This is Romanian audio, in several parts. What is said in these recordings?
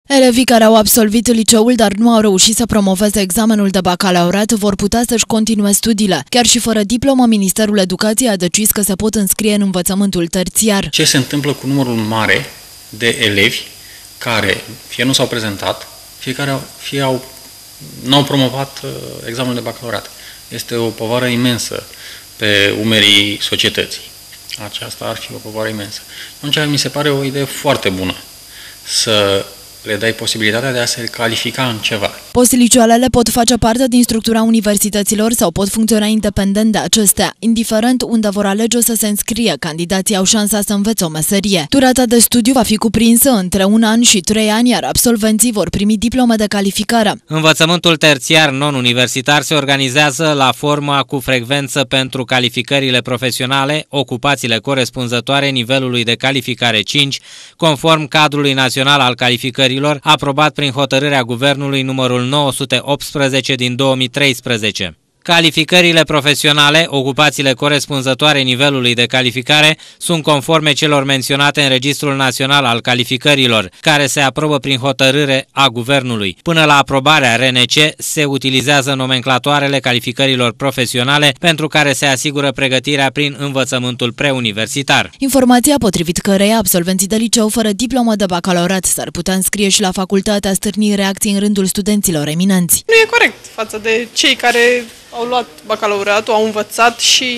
Elevii care au absolvit liceul, dar nu au reușit să promoveze examenul de bacalaureat, vor putea să-și continue studiile. Chiar și fără diplomă, Ministerul Educației a decis că se pot înscrie în învățământul terțiar. Ce se întâmplă cu numărul mare de elevi care fie nu s-au prezentat, fie n-au promovat examenul de bacalaureat? Este o povară imensă pe umerii societății. Aceasta ar fi o povară imensă. Atunci mi se pare o idee foarte bună să le dai posibilitatea de a se califica în ceva. Postlicealele pot face parte din structura universităților sau pot funcționa independent de acestea. Indiferent unde vor alege să se înscrie, candidații au șansa să învețe o meserie. Durata de studiu va fi cuprinsă între 1 an și 3 ani, iar absolvenții vor primi diplome de calificare. Învățământul terțiar non-universitar se organizează la forma cu frecvență pentru calificările profesionale, ocupațiile corespunzătoare nivelului de calificare 5, conform cadrului național al calificărilor, aprobat prin hotărârea Guvernului numărul 918 din 2013. Calificările profesionale, ocupațiile corespunzătoare nivelului de calificare, sunt conforme celor menționate în Registrul Național al Calificărilor, care se aprobă prin hotărâre a Guvernului. Până la aprobarea RNC se utilizează nomenclatoarele calificărilor profesionale, pentru care se asigură pregătirea prin învățământul preuniversitar. Informația potrivit căreia absolvenții de liceu fără diplomă de bacalaureat s-ar putea înscrie și la facultate a stârni reacții în rândul studenților eminenți. Nu e corect față de cei care au luat bacalaureatul, au învățat și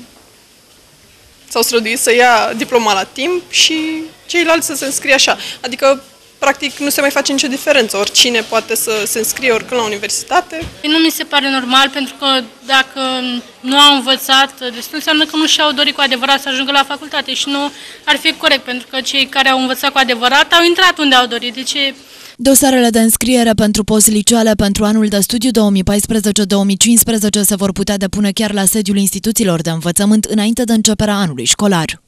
s-au străduit să ia diploma la timp și ceilalți să se înscrie așa. Adică, practic, nu se mai face nicio diferență. Oricine poate să se înscrie oricând la universitate. Nu mi se pare normal, pentru că dacă nu au învățat, destul înseamnă că nu și-au dorit cu adevărat să ajungă la facultate și nu ar fi corect, pentru că cei care au învățat cu adevărat au intrat unde au dorit. Deci dosarele de înscriere pentru postliceale pentru anul de studiu 2014-2015 se vor putea depune chiar la sediul instituțiilor de învățământ înainte de începerea anului școlar.